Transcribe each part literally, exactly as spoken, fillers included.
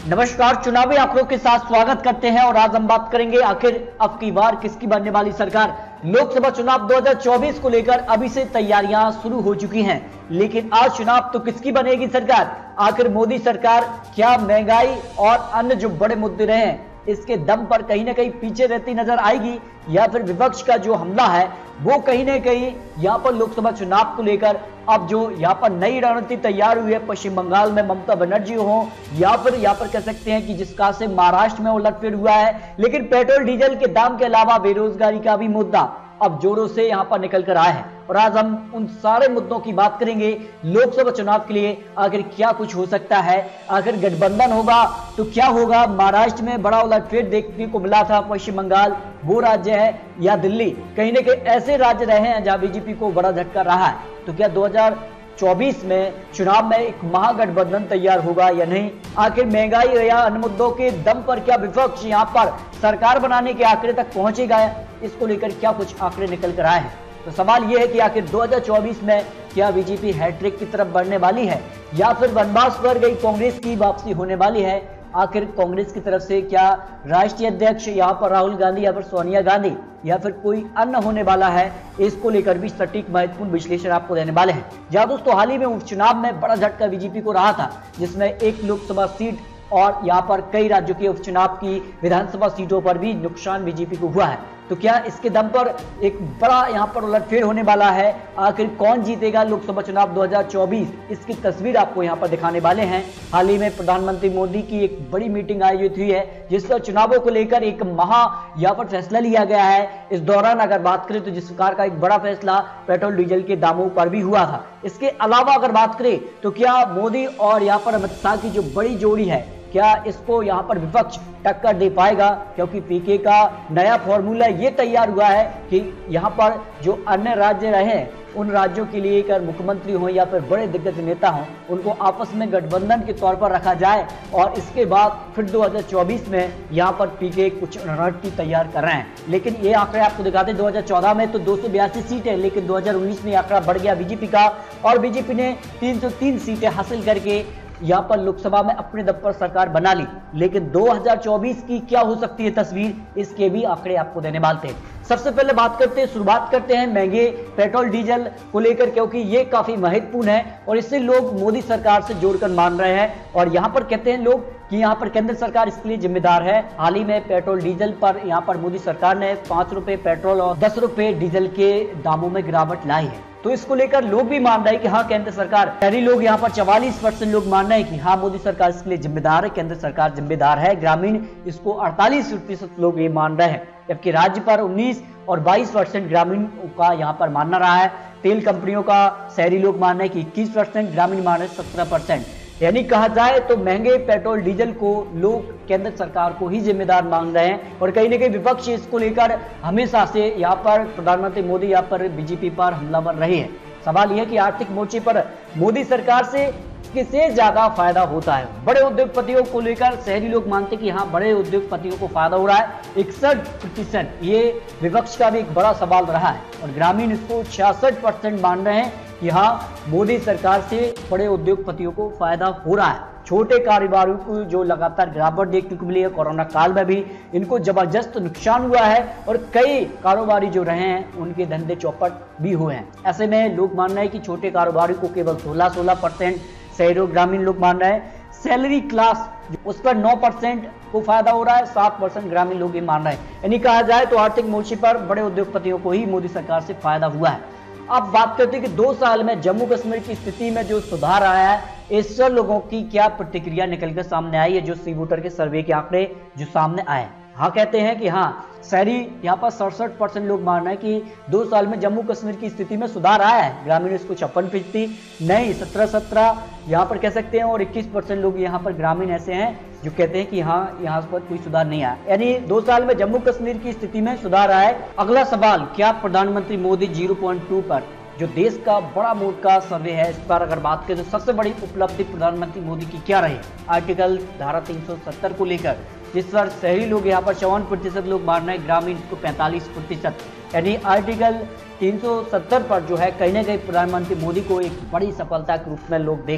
नमस्कार, चुनावी आंकड़ों के साथ स्वागत करते हैं और आज हम बात करेंगे आखिर अब की बार किसकी बनने वाली सरकार। लोकसभा चुनाव दो हज़ार चौबीस को लेकर अभी से तैयारियां शुरू हो चुकी हैं, लेकिन आज चुनाव तो किसकी बनेगी सरकार। आखिर मोदी सरकार क्या महंगाई और अन्य जो बड़े मुद्दे रहे हैं इसके दम पर कहीं ना कहीं पीछे रहती नजर आएगी, या फिर विपक्ष का जो हमला है वो कहीं ना कहीं यहाँ पर लोकसभा चुनाव को लेकर अब जो यहाँ पर नई रणनीति तैयार हुई है पश्चिम बंगाल में ममता बनर्जी हो, या फिर यहाँ पर कह सकते हैं कि जिसका से महाराष्ट्र में उलटफेर हुआ है। लेकिन पेट्रोल डीजल के दाम के अलावा बेरोजगारी का भी मुद्दा अब जोरों से यहाँ पर निकल कर आया है और आज हम उन सारे मुद्दों की बात करेंगे। लोकसभा चुनाव के लिए आखिर क्या कुछ हो सकता है, आखिर गठबंधन होगा तो क्या होगा। महाराष्ट्र में बड़ा उलटफेर देखने को मिला था, पश्चिम बंगाल वो राज्य है या दिल्ली, कहीं ना कहीं ऐसे राज्य रहे हैं जहां बीजेपी को बड़ा झटका रहा है। तो क्या दो हज़ार चौबीस में चुनाव में एक महागठबंधन तैयार होगा या नहीं। आखिर महंगाई या अन्य मुद्दों के दम पर क्या विपक्ष यहां पर सरकार बनाने के आंकड़े तक पहुंचेगा, इसको लेकर क्या कुछ आंकड़े निकल कर आए हैं। तो सवाल यह है कि आखिर दो हज़ार चौबीस में क्या बीजेपी हैट्रिक की तरफ बढ़ने वाली है या फिर वनवास पर गई कांग्रेस की वापसी होने वाली है। आखिर कांग्रेस की तरफ से क्या राष्ट्रीय अध्यक्ष यहाँ पर राहुल गांधी या फिर सोनिया गांधी या फिर कोई अन्य होने वाला है, इसको लेकर भी सटीक महत्वपूर्ण विश्लेषण आपको देने वाले हैं। जहां दोस्तों हाल ही में उपचुनाव में बड़ा झटका बीजेपी को रहा था, जिसमें एक लोकसभा सीट और यहाँ पर कई राज्यों के उपचुनाव की विधानसभा सीटों पर भी नुकसान बीजेपी को हुआ है। तो क्या इसके दम पर एक बड़ा यहाँ पर उलटफेर होने वाला है, आखिर कौन जीतेगा लोकसभा चुनाव दो हज़ार चौबीस, इसकी तस्वीर आपको यहाँ पर दिखाने वाले हैं। हाल ही में प्रधानमंत्री मोदी की एक बड़ी मीटिंग आयोजित हुई है जिस पर चुनावों को लेकर एक महा यहाँ पर फैसला लिया गया है। इस दौरान अगर बात करें तो जिस प्रकार का एक बड़ा फैसला पेट्रोल डीजल के दामों पर भी हुआ था। इसके अलावा अगर बात करें तो क्या मोदी और यहाँ पर अमित शाह की जो बड़ी जोड़ी है, क्या इसको यहाँ पर विपक्ष टक्कर दे पाएगा, क्योंकि पीके का नया फॉर्मूला ये तैयार हुआ है कि यहाँ पर जो अन्य राज्य रहे उन राज्यों के लिए अगर मुख्यमंत्री हो या फिर बड़े दिग्गज नेता हो उनको आपस में गठबंधन के तौर पर रखा जाए और इसके बाद फिर दो हज़ार चौबीस में यहाँ पर पीके कुछ रणनीति तैयार कर रहे हैं। लेकिन ये आंकड़े आपको दिखाते हैं दो हज़ार चौदह में तो दो सौ बयासी सीटें, लेकिन दो हज़ार उन्नीस में आंकड़ा बढ़ गया बीजेपी का और बीजेपी ने तीन सौ तीन सीटें हासिल करके यहाँ पर लोकसभा में अपने दम पर सरकार बना ली। लेकिन दो हज़ार चौबीस की क्या हो सकती है तस्वीर, इसके भी आंकड़े आपको देने वाले हैं। सबसे पहले बात करते हैं शुरुआत करते हैं महंगे पेट्रोल डीजल को लेकर, क्योंकि ये काफी महत्वपूर्ण है और इससे लोग मोदी सरकार से जोड़कर मान रहे हैं और यहाँ पर कहते हैं लोग कि यहाँ पर केंद्र सरकार इसके लिए जिम्मेदार है। हाल ही में पेट्रोल डीजल पर यहाँ पर मोदी सरकार ने पांच रुपए पेट्रोल और दस रुपए डीजल के दामों में गिरावट लाई है। तो इसको लेकर लोग भी मान रहे हैं कि हाँ केंद्र सरकार, शहरी लोग यहाँ पर चवालीस परसेंट लोग मान रहे हैं कि हाँ मोदी सरकार इसके लिए जिम्मेदार है, केंद्र सरकार जिम्मेदार है। ग्रामीण इसको अड़तालीस प्रतिशत लोग ये मान रहे हैं, जबकि राज्य पर उन्नीस और बाईस परसेंट ग्रामीण का यहाँ पर मानना रहा है। तेल कंपनियों का शहरी लोग मान रहे हैं कि इक्कीस परसेंट, ग्रामीण मान रहे हैं सत्रह परसेंट। यानी कहा जाए तो महंगे पेट्रोल डीजल को लोग केंद्र सरकार को ही जिम्मेदार मान रहे हैं और कहीं ना कहीं विपक्ष इसको लेकर हमेशा से यहाँ पर प्रधानमंत्री मोदी यहाँ पर बीजेपी पर हमलावर रहे हैं। सवाल यह है कि आर्थिक मोर्चे पर मोदी सरकार से किसे ज्यादा फायदा होता है। बड़े उद्योगपतियों को लेकर शहरी लोग मानते हैं कि हाँ बड़े उद्योगपतियों को फायदा हो रहा है, इकसठ प्रतिशत, ये विपक्ष का भी एक बड़ा सवाल रहा है और ग्रामीण इसको छियासठ परसेंट मान रहे हैं कि हाँ मोदी सरकार से बड़े उद्योगपतियों को फायदा हो रहा है। छोटे कारोबारियों को जो लगातार गिरावट देखने को मिली है, कोरोना काल में भी इनको जबरदस्त नुकसान हुआ है और कई कारोबारी जो रहे हैं उनके धंधे चौपट भी हुए हैं। ऐसे में लोग मान रहे हैं कि छोटे कारोबारी को केवल सोलह सोलह परसेंट, शहरों ग्रामीण लोग मान रहे हैं सैलरी क्लास उस पर नौ परसेंट को फायदा हो रहा है, सात परसेंट ग्रामीण लोग ये मान रहे हैं। यानी कहा जाए तो आर्थिक मोर्चे पर बड़े उद्योगपतियों को ही मोदी सरकार से फायदा हुआ है। अब बात करते हैं कि दो साल में जम्मू कश्मीर की स्थिति में जो सुधार आया है, इस पर लोगों की क्या प्रतिक्रिया निकलकर सामने आई है। जो सी वोटर के सर्वे के आंकड़े जो सामने आए, हाँ कहते हैं कि हाँ शहरी यहाँ पर सड़सठ परसेंट लोग मान रहे हैं कि दो साल में जम्मू कश्मीर की स्थिति में सुधार आया है। ग्रामीण इसको छप्पन फीसदी नहीं सत्रह सत्रह यहाँ पर कह सकते हैं और इक्कीस परसेंट लोग यहाँ पर ग्रामीण ऐसे हैं जो कहते हैं कि हाँ यहाँ पर कोई सुधार नहीं आया। यानी दो साल में जम्मू कश्मीर की स्थिति में सुधार आया है। अगला सवाल, क्या प्रधानमंत्री मोदी जीरो पॉइंट टू पर जो देश का बड़ा मोड का सर्वे है, इस पर अगर बात करें तो सबसे बड़ी उपलब्धि प्रधानमंत्री मोदी की क्या रही। आर्टिकल धारा तीन सौ सत्तर को लेकर जिस पर शहरी लोग यहाँ पर चौवन प्रतिशत लोग मान रहे हैं, ग्रामीण को पैंतालीस प्रतिशत। यानी आर्टिकल तीन सौ सत्तर पर जो है कहीं ना कहीं प्रधानमंत्री मोदी को एक बड़ी सफलता के रूप में लोग देख रहे हैं।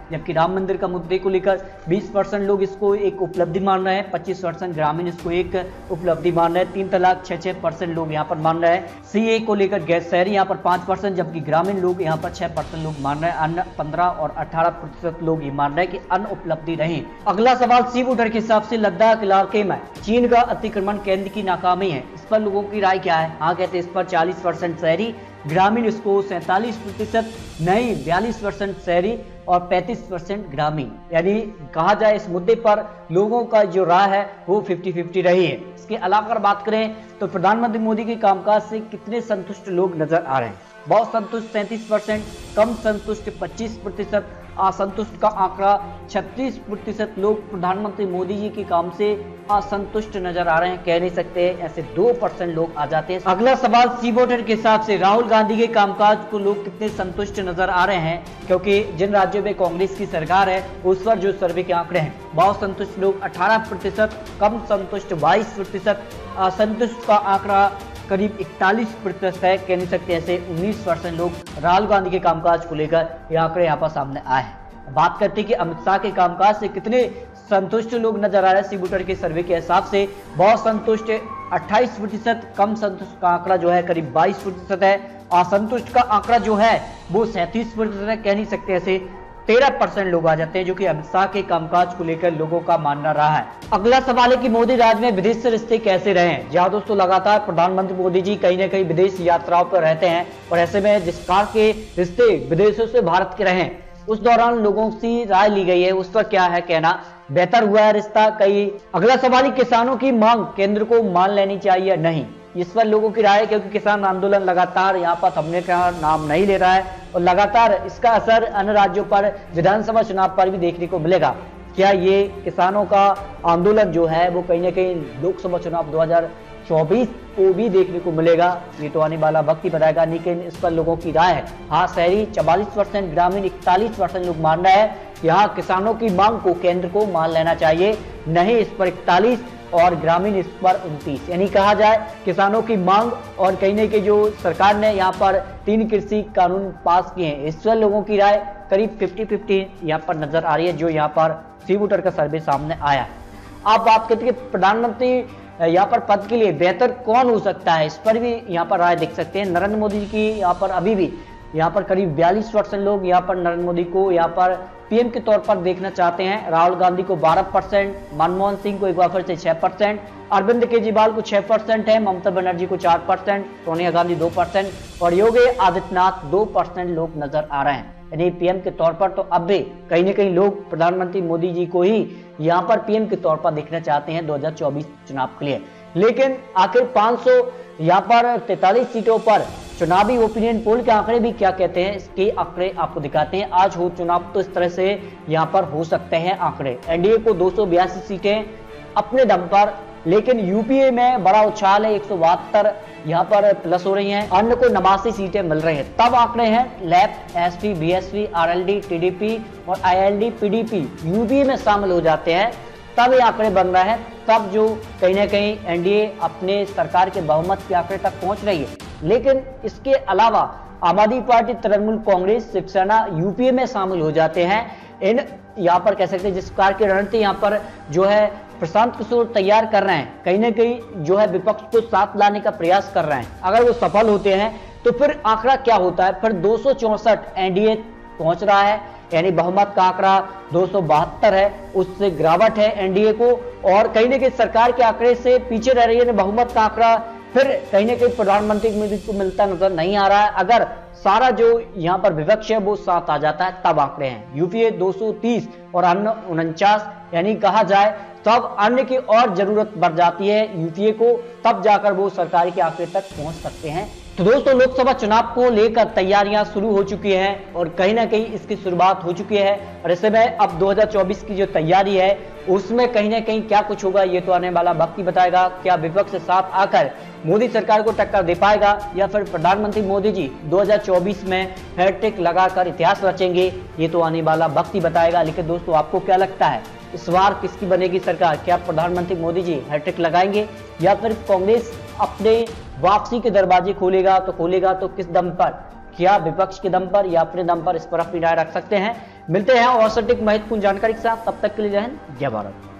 जबकि राम मंदिर का मुद्दे को लेकर बीस परसेंट लोग इसको एक उपलब्धि मान रहे हैं, पच्चीस परसेंट ग्रामीण इसको एक उपलब्धि मान रहे हैं, तीन तलाक छह छह परसेंट लोग यहाँ पर मान रहे हैं, सीए को लेकर गैर शहरी यहाँ पर पांच परसेंट, जबकि ग्रामीण लोग यहाँ पर छह परसेंट लोग मान रहे हैं, अन्य पंद्रह और अठारह प्रतिशत लोग ये मान रहे हैं कि अन्य उपलब्धि रही। अगला सवाल सी वोटर के हिसाब से लद्दाख इलाके में चीन का अतिक्रमण केंद्र की नाकामी है, इस पर लोगों की राय क्या है? हाँ कहते हैं इस पर चालीस परसेंट शहरी, ग्रामीण इसको सैंतालीस प्रतिशत, नहीं बयालीस परसेंट शहरी और पैंतीस परसेंट ग्रामीण। यानी कहा जाए इस मुद्दे पर लोगों का जो राय है वो फिफ्टी फिफ्टी रही है। इसके अलावा अगर बात करें तो प्रधानमंत्री मोदी के कामकाज से कितने संतुष्ट लोग नजर आ रहे हैं? बहुत संतुष्ट सैंतीस परसेंट, कम संतुष्ट पच्चीस प्रतिशत, असंतुष्ट का आंकड़ा छत्तीस प्रतिशत लोग प्रधानमंत्री मोदी जी के काम से असंतुष्ट नजर आ रहे हैं। कह नहीं सकते ऐसे दो परसेंट लोग आ जाते हैं। अगला सवाल सी वोटर के हिसाब से राहुल गांधी के कामकाज को लोग कितने संतुष्ट नजर आ रहे हैं? क्योंकि जिन राज्यों में कांग्रेस की सरकार है उस पर जो सर्वे के आंकड़े हैं, बहुत संतुष्ट लोग अठारह प्रतिशत, कम संतुष्ट बाईस प्रतिशत, असंतुष्ट का आंकड़ा करीब इकतालीस प्रतिशत है। कह नहीं सकते ऐसे उन्नीस परसेंट लोग राहुल गांधी के कामकाज को लेकर ये आंकड़े यहाँ पर सामने आए हैं। बात करते हैं कि अमित शाह के कामकाज से कितने संतुष्ट लोग नजर आ रहे हैं सी वोटर के सर्वे के हिसाब से। बहुत संतुष्ट अट्ठाईस प्रतिशत, कम संतुष्ट का आंकड़ा जो है करीब बाईस प्रतिशत है, असंतुष्ट का आंकड़ा जो है वो सैंतीस प्रतिशत है। कह नहीं सकते ऐसे तेरह परसेंट लोग आ जाते हैं, जो कि अमित शाह के कामकाज को लेकर लोगों का मानना रहा है। अगला सवाल है कि मोदी राज में विदेश से रिश्ते कैसे रहे हैं? जी हाँ दोस्तों, लगातार प्रधानमंत्री मोदी जी कहीं ना कहीं विदेश यात्राओं पर रहते हैं और ऐसे में जिस प्रकार के रिश्ते विदेशों से भारत के रहे उस दौरान लोगों से राय ली गई है, उस पर क्या है कहना? बेहतर हुआ है रिश्ता कई। अगला सवाल, किसानों की मांग केंद्र को मान लेनी चाहिए या नहीं? इस पर लोगों की राय है, क्योंकि किसान आंदोलन लगातार यहाँ पर थमने का नाम नहीं ले रहा है और लगातार इसका असर अन्य राज्यों पर विधानसभा चुनाव पर भी देखने को मिलेगा। क्या ये किसानों का आंदोलन जो है वो कहीं ना कहीं लोकसभा चुनाव दो हज़ार चौबीस को भी देखने को मिलेगा? ये तो आने वाला वक्त ही बताएगा, लेकिन इस पर लोगों की राय है। हाँ शहरी चवालीस परसेंट, ग्रामीण इकतालीस परसेंट लोग मान रहे हैं यहाँ किसानों की मांग को केंद्र को मान लेना चाहिए, नहीं इस पर इकतालीस और ग्रामीण इस पर उनतीस। यानी कहा जाए किसानों की मांग और कहीं ना कहीं जो सरकार ने यहाँ पर तीन कृषि कानून पास किए हैं, इस पर लोगों की राय करीब फिफ्टी फिफ्टी यहाँ पर नजर आ रही है, जो यहाँ पर सी वोटर का सर्वे सामने आया। आप बात करते हैं प्रधानमंत्री यहाँ पर पद के लिए बेहतर कौन हो सकता है, इस पर भी यहाँ पर राय देख सकते हैं। नरेंद्र मोदी जी की यहाँ पर अभी भी यहाँ पर करीब बयालीस परसेंट लोग यहाँ पर नरेंद्र मोदी को यहाँ पर पीएम के तौर पर देखना चाहते हैं। राहुल गांधी को बारह परसेंट, मनमोहन सिंह को एक बार फिर से छह परसेंट, अरविंद केजरीवाल को छह परसेंट है, ममता बनर्जी को चार परसेंट, सोनिया गांधी दो परसेंट और योगी आदित्यनाथ दो परसेंट लोग नजर आ रहे हैं। यानी पीएम के तौर पर तो अब भी कहीं ना कहीं लोग प्रधानमंत्री मोदी जी को ही यहाँ पर पीएम के तौर पर देखना चाहते हैं दो हज़ार चौबीस चुनाव के लिए। लेकिन आखिर पाँच सौ यहाँ पर तैंतालीस सीटों पर चुनावी ओपिनियन पोल के आंकड़े भी क्या कहते हैं, इसके आंकड़े आपको दिखाते हैं। आज हो चुनाव तो इस तरह से यहाँ पर हो सकते हैं आंकड़े। एनडीए को दो सौ बयासी सीटें अपने दम पर, लेकिन यूपीए में बड़ा उछाल है, एक सौ बहत्तर यहाँ पर प्लस हो रही हैं, अन्य को नवासी सीटें मिल रही हैं। तब आंकड़े हैं left, SP, BSP, RLD, TDP और आईएलडी, पीडीपी यूपीए में शामिल हो जाते हैं, तब ये आंकड़े बन रहे हैं। तब जो कहीं ना कहीं एनडीए अपने सरकार के बहुमत के आंकड़े तक पहुंच रही है। लेकिन इसके अलावा आम आदमी पार्टी, तृणमूल कांग्रेस, शिवसेना यूपीए में शामिल हो जाते हैं। इन यहाँ पर कह सकते हैं जिस प्रकार की रणनीति यहाँ पर जो है प्रशांत किशोर तैयार कर रहे हैं, कहीं ना कहीं जो है विपक्ष को साथ लाने का प्रयास कर रहे हैं। अगर वो सफल होते हैं तो फिर आंकड़ा क्या होता है, फिर दो सौ चौसठ एनडीए पहुंच रहा है, यानी बहुमत का आंकड़ा दो सौ बहत्तर है, उससे गिरावट है एनडीए को और कहीं ना कहीं सरकार के आंकड़े से पीछे रह रही है। बहुमत का आंकड़ा फिर कहीं ना कहीं प्रधानमंत्री मोदी को मिलता नजर नहीं आ रहा है। अगर सारा जो यहाँ पर विपक्ष है वो साथ आ जाता है तब आंकड़े हैं। यूपीए दो सौ तीस और अन्य उनचास, यानी कहा जाए तब अन्य की और जरूरत बढ़ जाती है यूपीए को, तब जाकर वो सरकार के आंकड़े तक पहुंच सकते हैं। तो दोस्तों लोकसभा चुनाव को लेकर तैयारियां शुरू हो चुकी हैं और कहीं ना कहीं इसकी शुरुआत हो चुकी है और इस समय अब दो हज़ार चौबीस की जो तैयारी है उसमें कहीं ना कहीं क्या कुछ होगा ये तो आने वाला वक्त ही बताएगा। क्या विपक्ष के साथ आकर मोदी सरकार को टक्कर दे पाएगा या फिर प्रधानमंत्री मोदी जी दो हज़ार चौबीस में हैट्रिक लगाकर इतिहास रचेंगे, ये तो आने वाला वक्त ही बताएगा। लेकिन दोस्तों आपको क्या लगता है इस बार किसकी बनेगी सरकार? क्या प्रधानमंत्री मोदी जी हैट्रिक लगाएंगे या फिर कांग्रेस अपने वापसी के दरवाजे खोलेगा? तो खोलेगा तो किस दम पर? क्या विपक्ष के दम पर या अपने दम पर इस पर अपनी राय रख सकते हैं। मिलते हैं और सटीक महत्वपूर्ण जानकारी के साथ, तब तक के लिए जय हिंद, जय भारत।